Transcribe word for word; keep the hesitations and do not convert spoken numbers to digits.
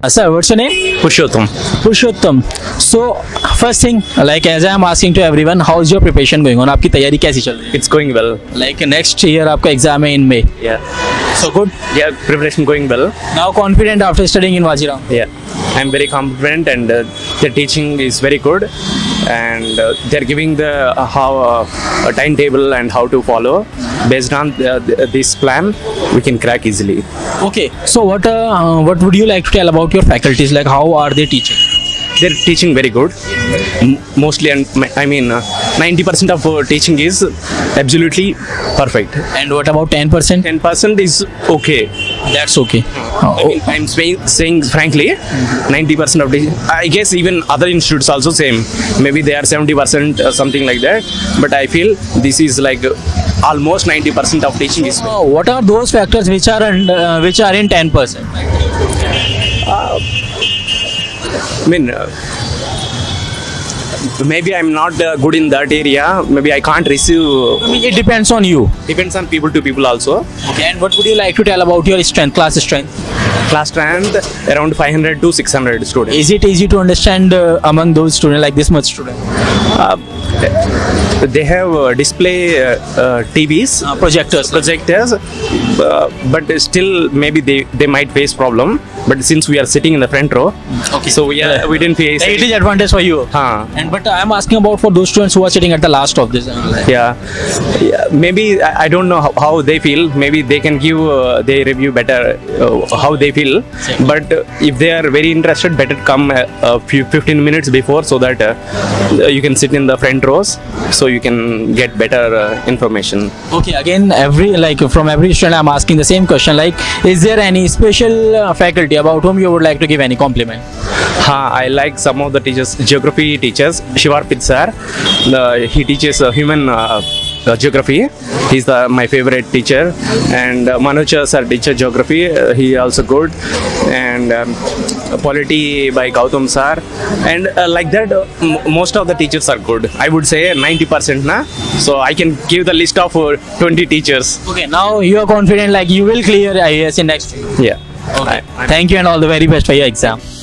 Uh, sir, what's your name? Purushottam. Purushottam. So, first thing, like as I am asking to everyone, how is your preparation going on? आपकी तैयारी कैसी चल रही है? It's going well. Like next year आपका exam है in May. Yeah. So good. Yeah, preparation going well. Now confident after studying in Vajiram. Yeah. I'm very confident, and uh, the teaching is very good, and uh, they're giving the uh, how uh, a timetable and how to follow. Based on the, the, this plan, we can crack easily. Okay. So what uh, what would you like to tell about your faculties? Like how are they teaching? They're teaching very good. M- mostly, and I mean, uh, ninety percent of uh, teaching is absolutely perfect. And what about ten percent? ten percent is okay. That's okay. I mean, I'm saying, saying frankly, ninety percent of the, I guess even other institutes also same. Maybe they are seventy percent or something like that. But I feel this is like uh, almost ninety percent of teaching is. Oh, what are those factors which are in, uh, which are in ten percent? Uh, I mean, uh, maybe I'm not uh, good in that area. Maybe I can't receive. I mean, it depends on you. Depends on people to people also. Okay. And what would you like to tell about your strength, class strength? Class strength around five hundred to six hundred students. Is it easy to understand uh, among those students, like this much student? Uh, they have uh, display uh, uh, T Vs, Uh, projectors. projectors, uh, but still maybe they, they might face problem. But since we are sitting in the front row, Okay. so we are, we didn't face. It is advantage for you. Huh. And but I am asking about for those students who are sitting at the last of this. Uh, like- Yeah. Yeah, maybe I I don't know how, how they feel. Maybe they can give uh, they review better uh, how they feel. Exactly. But uh, if they are very interested, better come uh, a few fifteen minutes before, so that uh, you can sit in the front rows, so you can get better uh, information. Okay. Again, every like from every student, I am asking the same question. Like, is there any special uh, faculty about whom you would like to give any compliment? Ha, I like some of the teachers, geography teachers. Shivarpit sir, the, he teaches uh, human uh, uh, geography. He's the, my favorite teacher. And uh, Manoj sir teacher geography. Uh, he also good. And um, polity by Gautam sir. And uh, like that, uh, m- most of the teachers are good. I would say ninety percent na. So I can give the list of uh, twenty teachers. Okay. Now you are confident, like you will clear I A S in next year. Yeah. Okay. I- Thank you and all the very best for your exam.